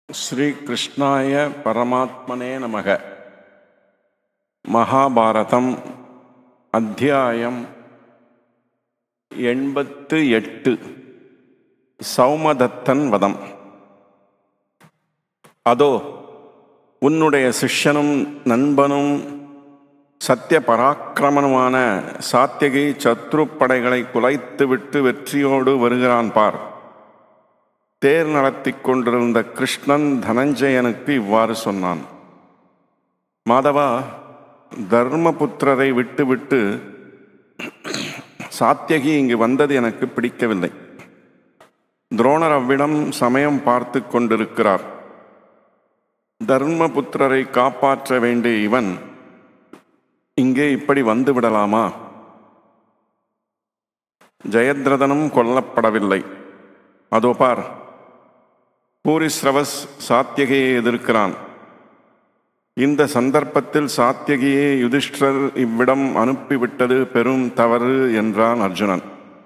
ஸ்ரீ கிருஷ்ணாய பரமாத்மனே நமக. மகாபாரதம் அத்தியாயம் 88. சௌமதத்தன் வதம். அதோ உன்னுடைய சிஷ்யனும் நண்பனும் சத்திய பராக்கிரமனுமான சாத்யகி சத்ருப்படைகளை குலைத்துவிட்டு வெற்றியோடு வருகிறான் பார். தேர் நடத்தி கொண்டிருந்த கிருஷ்ணன் தனஞ்சயனுக்கு இவ்வாறு சொன்னான். மாதவா, தர்மபுத்திரரை விட்டுவிட்டு சாத்யகி இங்கு வந்தது எனக்கு பிடிக்கவில்லை. துரோணர் அவ்விடம் சமயம் பார்த்து கொண்டிருக்கிறார். தர்மபுத்திரரை காப்பாற்ற வேண்டிய இவன் இங்கே இப்படி வந்து விடலாமா? ஜெயத்ரதனும் கொல்லப்படவில்லை. அதோ பார், பூரிஸ்ரவஸ் சாத்யகியை எதிர்க்கிறான். இந்த சந்தர்ப்பத்தில் சாத்யகியை யுதிஷ்டிரர் இவ்விடம் அனுப்பிவிட்டது பெரும் தவறு என்றான் அர்ஜுனன்.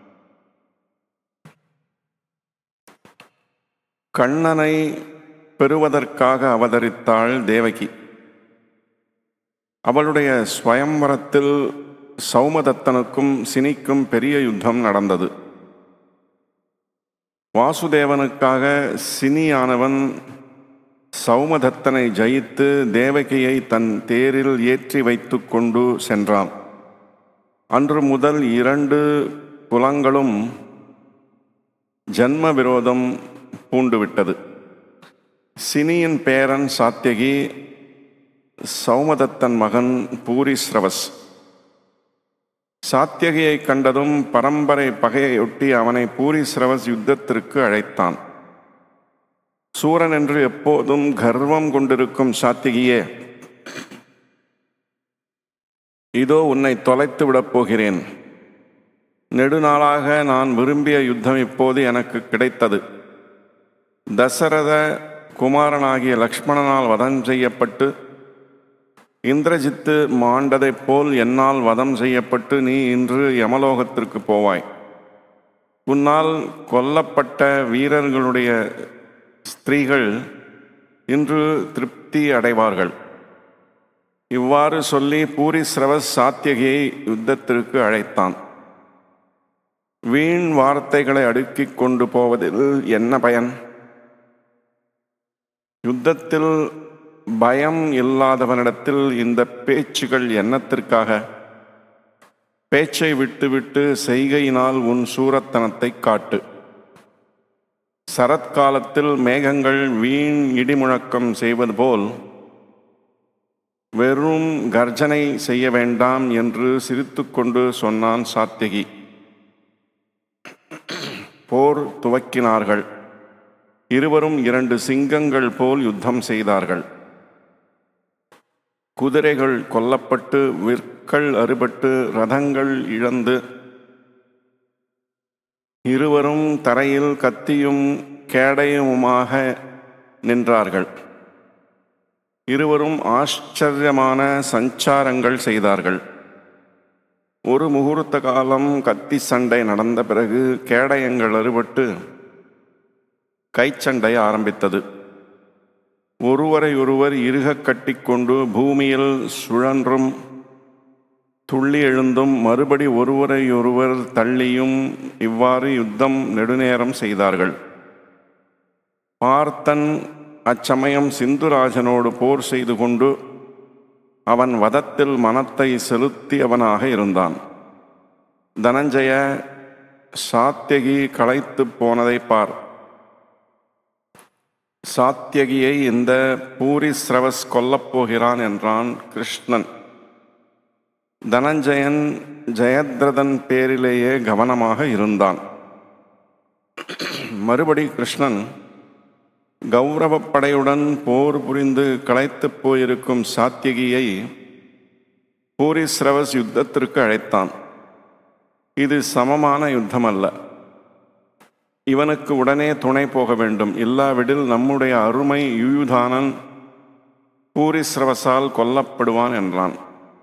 கண்ணனை பெறுவதற்காக அவதரித்தாள் தேவகி. அவளுடைய ஸ்வயம்வரத்தில் சௌமதத்தனுக்கும் சினிக்கும் பெரிய யுத்தம் நடந்தது. வாசுதேவனுக்காக சினியானவன் சௌமதத்தனை ஜெயித்து தேவகியை தன் தேரில் ஏற்றி வைத்து கொண்டு சென்றான். அன்று முதல் 2 குலங்களும் ஜன்ம விரோதம் பூண்டுவிட்டது. சினியின் பேரன் சாத்யகி, சௌமதத்தன் மகன் பூரிஸ்ரவஸ். சாத்யகியை கண்டதும் பரம்பரை பகையொட்டி அவனை பூரிஸ்ரவஸ் யுத்தத்திற்கு அழைத்தான். சூரன் என்று எப்போதும் கர்வம் கொண்டிருக்கும் சாத்யகியே, இதோ உன்னை தொலைத்து விடப் போகிறேன். நெடுநாளாக நான் விரும்பிய யுத்தம் இப்போது எனக்கு கிடைத்தது. தசரத குமாரனாகிய லக்ஷ்மணனால் வதம் செய்யப்பட்டு இந்திரஜித்து மாண்டதைப் போல் என்னால் வதம் செய்யப்பட்டு நீ இன்று யமலோகத்திற்கு போவாய். உன்னால் கொல்லப்பட்ட வீரர்களுடைய ஸ்திரீகள் இன்று திருப்தி அடைவார்கள். இவ்வாறு சொல்லி பூரிஸ்ரவஸ் சாத்யகியை யுத்தத்திற்கு அழைத்தான். வீண் வார்த்தைகளை அடுக்கிக் கொண்டு போவதில் என்ன பயன்? யுத்தத்தில் பயம் இல்லாதவனிடத்தில் இந்த பேச்சுகள் என்னத்திற்காக? பேச்சை விட்டுவிட்டு செய்கையினால் உன் சூரத்தனத்தை காட்டு. சரத்காலத்தில் மேகங்கள் வீண் இடிமுழக்கம் செய்வது போல் வெறும் கர்ஜனை செய்ய வேண்டாம் என்று சிரித்துக்கொண்டு சொன்னான் சாத்யகி. போர் துவக்கினார்கள். இருவரும் 2 சிங்கங்கள் போல் யுத்தம் செய்தார்கள். குதிரைகள் கொல்லப்பட்டு, விற்கள் அறுபட்டு, ரதங்கள் இழந்து, இருவரும் தரையில் கத்தியும் கேடயமுமாக நின்றார்கள். இருவரும் ஆச்சரியமான சஞ்சாரங்கள் செய்தார்கள். ஒரு முகூர்த்த காலம் கத்தி சண்டை நடந்த பிறகு கேடயங்கள் அறுபட்டு கைச்சண்டை ஆரம்பித்தது. ஒருவரை ஒருவர் இறுகக் கட்டிக்கொண்டு பூமியில் சுழன்றும் துள்ளி எழுந்தும் மறுபடி ஒருவரை ஒருவர் தள்ளியும் இவ்வாறு யுத்தம் நெடுநேரம் செய்தார்கள். பார்த்தன் அச்சமயம் சிந்துராஜனோடு போர் செய்து கொண்டு அவன் வதத்தில் மனத்தை செலுத்தியவனாக இருந்தான். தனஞ்சய, சாத்யகி களைத்து போனதை பார். சாத்யகியை இந்த பூரிஸ்ரவஸ் கொல்லப்போகிறான் என்றான் கிருஷ்ணன். தனஞ்சயன் ஜெயத்ரதன் பேரிலேயே கவனமாக இருந்தான். மறுபடி கிருஷ்ணன் கௌரவப்படையுடன் போர் புரிந்து களைத்து போயிருக்கும் சாத்யகியை பூரிஸ்ரவஸ் யுத்தத்திற்கு அழைத்தான். இது சமமான யுத்தம் அல்ல. இவனுக்கு உடனே துணை போக வேண்டும். இல்லாவிடில் நம்முடைய அருமை யுயுதானன் பூரிஸ்ரவசால் கொல்லப்படுவான் என்றான்.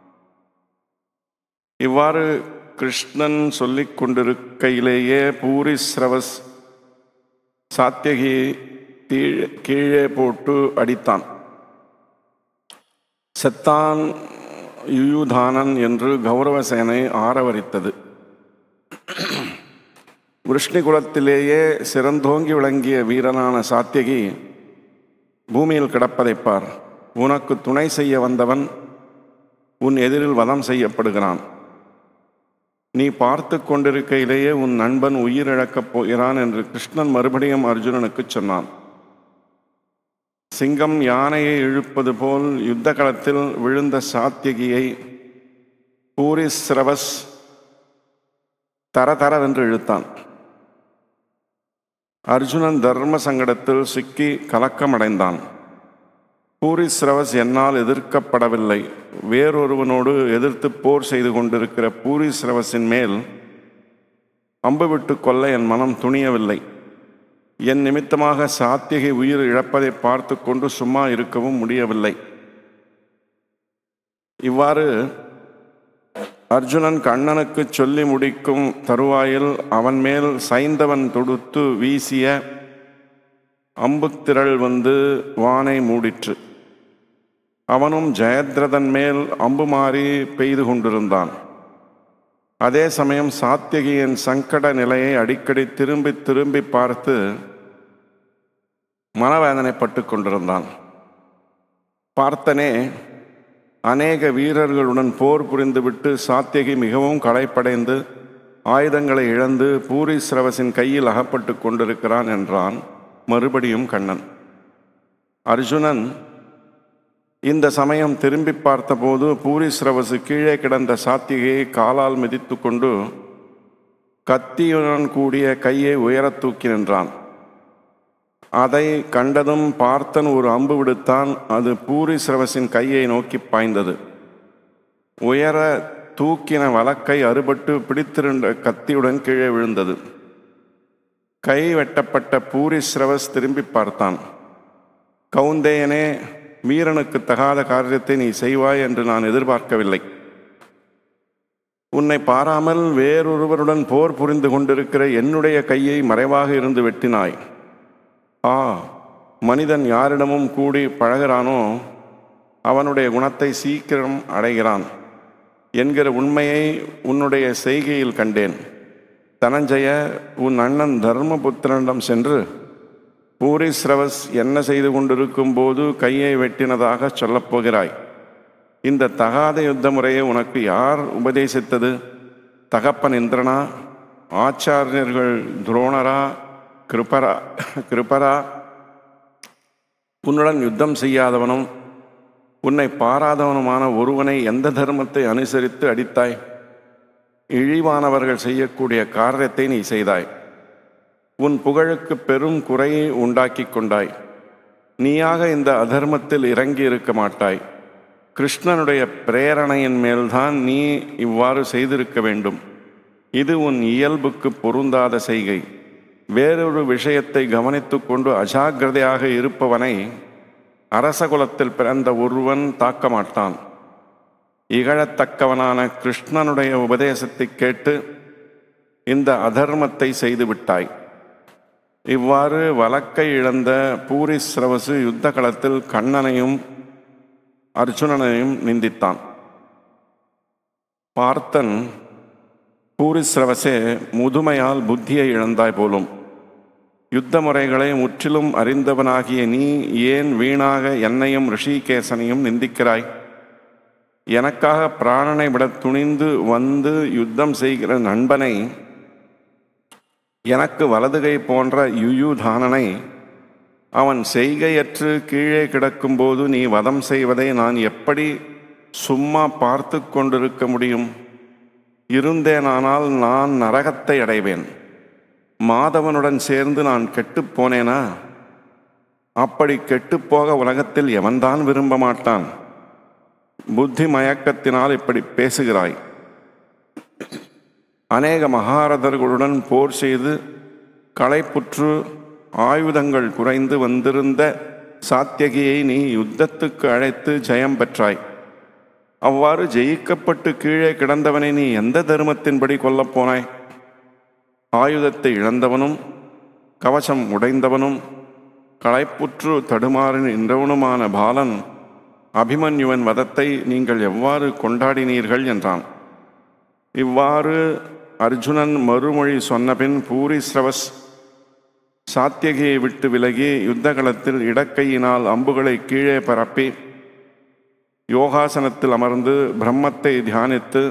இவ்வாறு கிருஷ்ணன் சொல்லிக் கொண்டிருக்கையிலேயே பூரிஸ்ரவஸ் சாத்யகி கீழே போட்டு அடித்தான். செத்தான் யுயுதானன் என்று கௌரவசேனை ஆரவரித்தது. விருஷ்ணிகுலத்திலேயே சிறந்தோங்கி விளங்கிய வீரனான சாத்தியகி பூமியில் கிடப்பதைப் பார். உனக்கு துணை செய்ய வந்தவன் உன் எதிரில் வதம் செய்யப்படுகிறான். நீ பார்த்து கொண்டிருக்கையிலேயே உன் நண்பன் உயிரிழக்கப் போகிறான் என்று கிருஷ்ணன் மறுபடியும் அர்ஜுனனுக்கு சொன்னான். சிங்கம் யானையை இழுப்பது போல் யுத்த களத்தில் விழுந்த சாத்தியகியை பூரிஸ்ரவஸ் தரதரவென்று இழுத்தான். அர்ஜுனன் தர்ம சங்கடத்தில் சிக்கி கலக்கமடைந்தான். பூரிஸ்ரவஸ் என்னால் எதிர்க்கப்படவில்லை. வேறொருவனோடு எதிர்த்து போர் செய்து கொண்டிருக்கிற பூரிஸ்ரவஸின் மேல் அம்பு விட்டு கொல்ல என் மனம் துணியவில்லை. என் நிமித்தமாக சாத்தியகை உயிர் இழப்பதை பார்த்து கொண்டு சும்மா இருக்கவும் முடியவில்லை. இவ்வாறு அர்ஜுனன் கண்ணனுக்கு சொல்லி முடிக்கும் தருவாயில் அவன் மேல் சைந்தவன் தொடுத்து வீசிய அம்புத்திரள் வந்து வானை மூடிற்று. அவனும் ஜெயத்ரதன் மேல் அம்பு மாறி பெய்து கொண்டிருந்தான். அதே சமயம் சாத்தியகியின் சங்கட நிலையை அடிக்கடி திரும்பி திரும்பி பார்த்து மனவேதனைப்பட்டு கொண்டிருந்தான். பார்த்தனே அநேக வீரர்களுடன் போர் புரிந்துவிட்டு சாத்தியகி மிகவும் களைப்படைந்து ஆயுதங்களை இழந்து பூரிஸ்ரவஸின் கையில் அகப்பட்டு கொண்டிருக்கிறான் என்றான் மறுபடியும் கண்ணன். அர்ஜுனன் இந்த சமயம் திரும்பி பார்த்தபோது பூரிஸ்ரவசு கீழே கிடந்த சாத்தியகையை காலால் மிதித்து கொண்டு கத்தியுடன் கூடிய கையை உயரத் தூக்கி நின்றான். அதை கண்டதும் பார்த்தன் ஒரு அம்பு விடுத்தான். அது பூரிஸ்ரவஸின் கையை நோக்கி பாய்ந்தது. உயர தூக்கின வலக்கை அறுபட்டு பிடித்திருந்த கத்தியுடன் கீழே விழுந்தது. கை வெட்டப்பட்ட பூரிஸ்ரவஸ் திரும்பி பார்த்தான். கௌந்தேயனே, வீரனுக்கு தகாத காரியத்தை நீ செய்வாய் என்று நான் எதிர்பார்க்கவில்லை. உன்னை பாராமல் வேறொருவருடன் போர் புரிந்து கொண்டிருக்கிற என்னுடைய கையை மறைவாக இருந்து வெட்டினாய். மனிதன் யாரிடமும் கூடி பழகிறானோ அவனுடைய குணத்தை சீக்கிரம் அடைகிறான் என்கிற உண்மையை உன்னுடைய செய்கையில் கண்டேன். தனஞ்சய, உன் அண்ணன் தர்மபுத்திரனிடம் சென்று பூரிஸ்ரவஸ் என்ன செய்து கொண்டிருக்கும் போது கையை வெட்டினதாக சொல்லப்போகிறாய். இந்த தகாத யுத்த முறையை உனக்கு யார் உபதேசித்தது? தகப்பன் இந்திரனா? ஆச்சாரியர்கள் துரோணரா? கிருபரா? உன்னுடன் யுத்தம் செய்யாதவனும் உன்னை பாராதவனுமான ஒருவனை எந்த தர்மத்தை அனுசரித்து அடித்தாய்? இழிவானவர்கள் செய்யக்கூடிய காரியத்தை நீ செய்தாய். உன் புகழுக்கு பெரும் குறையை உண்டாக்கி கொண்டாய். நீயாக இந்த அதர்மத்தில் இறங்கி இருக்க மாட்டாய். கிருஷ்ணனுடைய பிரேரணையின் மேல்தான் நீ இவ்வாறு செய்திருக்க வேண்டும். இது உன் இயல்புக்கு பொருந்தாத செய்கை. வேறொரு விஷயத்தை கவனித்து கொண்டு அஜாக்கிரதையாக இருப்பவனை அரசகுலத்தில் பிறந்த ஒருவன் தாக்க மாட்டான். இகழத்தக்கவனான கிருஷ்ணனுடைய உபதேசத்தை கேட்டு இந்த அதர்மத்தை செய்துவிட்டாய். இவ்வாறு வலக்கை இழந்த பூரிஸ்ரவசு யுத்த களத்தில் கண்ணனையும் அர்ஜுனனையும் நிந்தித்தான். பார்த்தன், பூரிஸ்ரவசே, முதுமையால் புத்தியை இழந்தாய் போலும். யுத்த முறைகளை முற்றிலும் அறிந்தவனாகிய நீ ஏன் வீணாக என்னையும் ரிஷிகேசனையும் நிந்திக்கிறாய்? எனக்காக பிராணனை விட துணிந்து வந்து யுத்தம் செய்கிற நண்பனை, எனக்கு வலதுகை போன்ற யுயுதானனை அவன் செய்கையற்று கீழே கிடக்கும்போது நீ வதம் செய்வதை நான் எப்படி சும்மா பார்த்து கொண்டிருக்க முடியும்? இருந்தேனானால் நான் நரகத்தை அடைவேன். மாதவனுடன் சேர்ந்து நான் கெட்டுப்போனேனா? அப்படி கெட்டுப்போக உலகத்தில் எவன்தான் விரும்ப மாட்டான்? புத்தி மயக்கத்தினால் இப்படி பேசுகிறாய். அநேக மகாரதர்களுடன் போர் செய்து களைப்புற்று ஆயுதங்கள் குறைந்து வந்திருந்த சாத்தியகியை நீ யுத்தத்துக்கு அழைத்து ஜெயம் பெற்றாய். அவ்வாறு ஜெயிக்கப்பட்டு கீழே கிடந்தவனை நீ எந்த தர்மத்தின்படி கொல்லப்போனாய்? ஆயுதத்தை இழந்தவனும் கவசம் உடைந்தவனும் களைப்புற்று தடுமாறி நின்றவனுமான பாலன் அபிமன்யுவன் வதத்தை நீங்கள் எவ்வாறு கொண்டாடினீர்கள் என்றான். இவ்வாறு அர்ஜுனன் மறுமொழி சொன்னபின் பூரிஸ்ரவஸ் சாத்தியகியை விட்டு விலகி யுத்தகளத்தில் இடக்கையினால் அம்புகளை கீழே பரப்பி யோகாசனத்தில் அமர்ந்து பிரம்மத்தை தியானித்து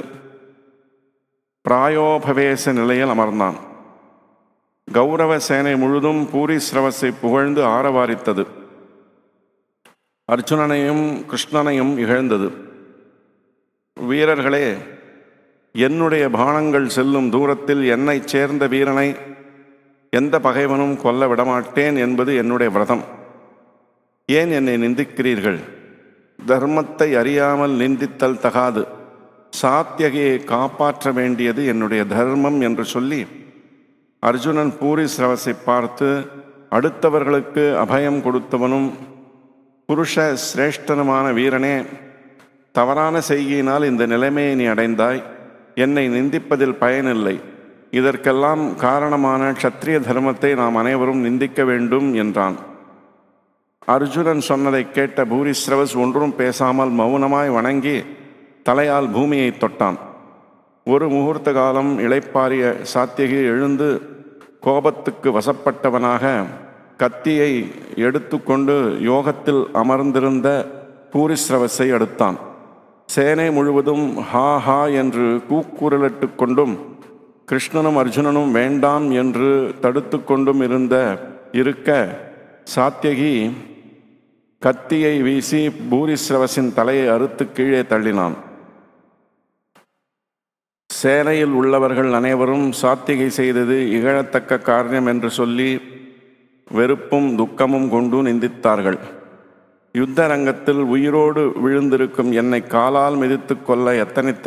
பிராயோபவேச நிலையில் அமர்ந்தான். கௌரவ சேனை முழுதும் பூரிஸ்ரவஸை புகழ்ந்து ஆரவாரித்தது. அர்ஜுனனையும் கிருஷ்ணனையும் இகழ்ந்தது. வீரர்களே, என்னுடைய பாணங்கள் செல்லும் தூரத்தில் என்னைச் சேர்ந்த வீரனை எந்த பகைவனும் கொல்ல விடமாட்டேன் என்பது என்னுடைய விரதம். ஏன் என்னை நிந்திக்கிறீர்கள்? தர்மத்தை அறியாமல் நிந்தித்தல் தகாது. சாத்தியகியை காப்பாற்ற வேண்டியது என்னுடைய தர்மம் என்று சொல்லி அர்ஜுனன் பூரிஸ்ரவஸை பார்த்து, அடுத்தவர்களுக்கு அபயம் கொடுத்தவனும் புருஷ சிரேஷ்டனுமான வீரனே, தவறான செய்கையினால் இந்த நிலைமையை நீ அடைந்தாய். என்னை நிந்திப்பதில் பயனில்லை. இதற்கெல்லாம் காரணமான க்ஷத்ரிய தர்மத்தை நாம் அனைவரும் நிந்திக்க வேண்டும் என்றான். அர்ஜுனன் சொன்னதை கேட்ட பூரிஸ்ரவஸ் ஒன்றும் பேசாமல் மௌனமாய் வணங்கி தலையால் பூமியை தொட்டான். ஒரு முகூர்த்த காலம் இளைப்பாறிய சாத்தியகி எழுந்து கோபத்துக்கு வசப்பட்டவனாக கத்தியை எடுத்துக்கொண்டு யோகத்தில் அமர்ந்திருந்த பூரிஸ்ரவஸை அடுத்தான். சேனை முழுவதும் ஹா ஹா என்று கூக்குரலிட்டு கொண்டும் கிருஷ்ணனும் அர்ஜுனனும் வேண்டாம் என்று தடுத்து கொண்டும் இருக்க சாத்தியகி கத்தியை வீசி பூரிஸ்ரவஸின் தலையை அறுத்து கீழே தள்ளினான். சேனையில் உள்ளவர்கள் அனைவரும் சாத்தியகை செய்தது இகழத்தக்க காரியம் என்று சொல்லி வெறுப்பும் துக்கமும் கொண்டு நிந்தித்தார்கள். யுத்த ரங்கத்தில் உயிரோடு விழுந்திருக்கும் என்னை காலால் மிதித்து கொள்ள எத்தனித்த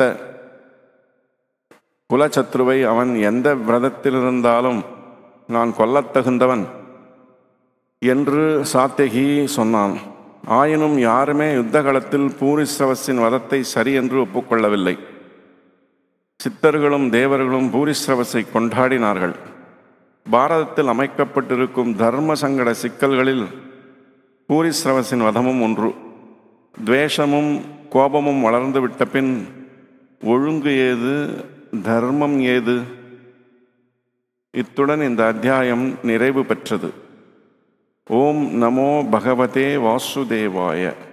குலச்சத்ருவை அவன் எந்த விரதத்திலிருந்தாலும் நான் கொல்லத்தகுந்தவன் என்று சாத்தியகி சொன்னான். ஆயினும் யாருமே யுத்தகளத்தில் பூரிஸ்ரவஸின் வதத்தை சரி என்று ஒப்புக்கொள்ளவில்லை. சித்தர்களும் தேவர்களும் பூரிஸ்ரவஸை கொண்டாடினார்கள். பாரதத்தில் அமைக்கப்பட்டிருக்கும் தர்ம சங்கட சிக்கல்களில் பூரிஸ்ரவஸின் வதமும் ஒன்று. துவேஷமும் கோபமும் வளர்ந்து விட்ட பின் ஒழுங்கு ஏது, தர்மம் ஏது? இத்துடன் இந்த அத்தியாயம் நிறைவு பெற்றது. ஓம் நமோ பகவதே வாசுதேவாய.